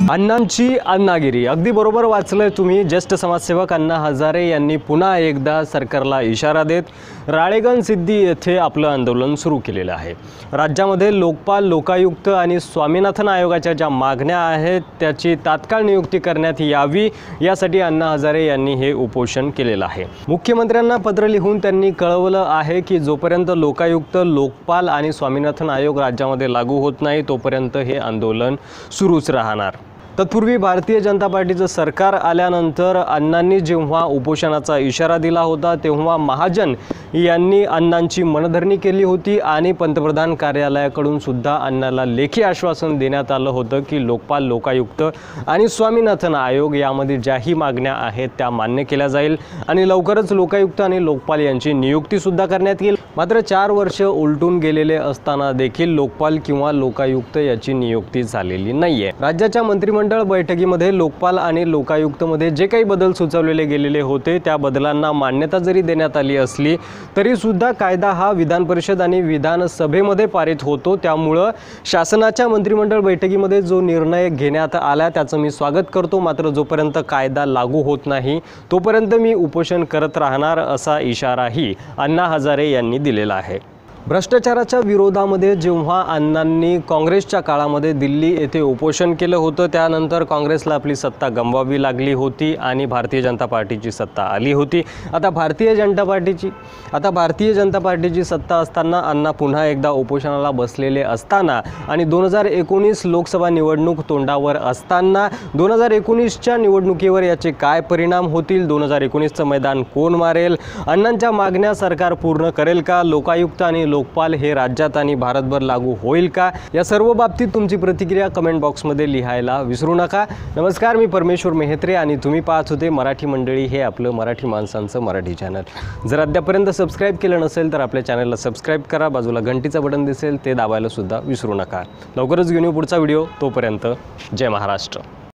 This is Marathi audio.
अण्णांची अण्णागिरी अगदी बरोबर वाचलंय तुम्ही। ज्येष्ठ समाजसेवक अण्णा हजारे यांनी पुन्हा एकदा सरकारला इशारा देत राळेगण सिद्धी येथे आपलं आंदोलन सुरू केलेलं आहे। राज्यामध्ये लोकपाल, लोकायुक्त आणि स्वामीनाथन आयोगाच्या ज्या मागण्या आहेत त्याची तात्काळ नियुक्ती करण्यात यावी यासाठी अण्णा हजारे यांनी हे उपोषण केलेलं आहे। मुख्यमंत्र्यांना पत्र लिहून त्यांनी कळवलं आहे की जोपर्यंत लोकायुक्त, लोकपाल आणि स्वामीनाथन आयोग राज्यामध्ये लागू होत नाही तोपर्यंत हे आंदोलन सुरूच राहणार। तत्पूर्वी भारतीय जनता पार्टीचं सरकार आल्यानंतर अण्णांनी जेव्हा उपोषणाचा इशारा दिला होता तेव्हा महाजन यांनी अण्णांची मनधरणी केली होती आणि पंतप्रधान कार्यालयाकडून सुद्धा अण्णाला लेखी आश्वासन देण्यात आलं होतं की लोकपाल, लोकायुक्त आणि स्वामीनाथन आयोग यामध्ये ज्याही मागण्या आहेत त्या मान्य केल्या जाईल आणि लवकरच लोकायुक्त आणि लोकपाल यांची नियुक्ती सुद्धा करण्यात येईल। मात्र 4 वर्ष उलटून गेलेले असताना देखील लोकपाल किंवा लोकायुक्त याची नियुक्ती झालेली नाहीये। राज्याच्या मंत्रिमंडळ बैठकीमध्ये लोकपाल आणि लोकायुक्तमध्ये जे काही बदल सुचवलेले गेलेले होते त्या बदलांना मान्यता जरी देण्यात आली असली तरी सुद्धा कायदा हा विधान परिषद आणि विधानसभेमध्ये पारित होतो। त्यामुळे शासनाच्या मंत्रिमंडळ बैठकीमध्ये जो निर्णय घेण्यात आला त्याचं मी स्वागत करतो। मात्र जोपर्यंत कायदा लागू होत नाही तोपर्यंत मी उपोषण करत राहणार असा इशाराही अण्णा हजारे यांनी दिलेला आहे। भ्रष्टाचाराच्या विरोधामध्ये जेव्हा अण्णांनी काँग्रेसच्या काळामध्ये दिल्ली येथे उपोषण केलं होतं त्यानंतर काँग्रेसला आपली सत्ता गमवावी लागली होती आणि भारतीय जनता पार्टीची सत्ता आली होती। आता भारतीय जनता पार्टीची सत्ता असताना अण्णा पुन्हा एकदा उपोषणाला बसलेले असताना आणि 2019 लोकसभा निवडणूक तोंडावर असताना 2019च्या निवडणुकीवर याचे काय परिणाम होतील, 2019चं मैदान कोण मारेल, अण्णांच्या मागण्या सरकार पूर्ण करेल का, लोकायुक्त आणि लोकपाल हे राज्यात आणि भारतभर लागू होईल का, या सर्व बाबतीत तुमची प्रतिक्रिया कमेंट बॉक्समध्ये लिहायला विसरू नका। नमस्कार, मी परमेश्वर मेहत्रे आणि तुम्ही पाहत होते मराठी मंडळी हे आपलं मराठी माणसांचं मराठी चॅनल। जर अद्यापर्यंत सबस्क्राइब केलं नसेल तर आपल्या चॅनलला सबस्क्राइब करा, बाजूला घंटीचं बटन दिसेल ते दाबायला सुद्धा विसरू नका। लवकरच घेऊन येऊ पुढचा व्हिडिओ, तोपर्यंत जय महाराष्ट्र।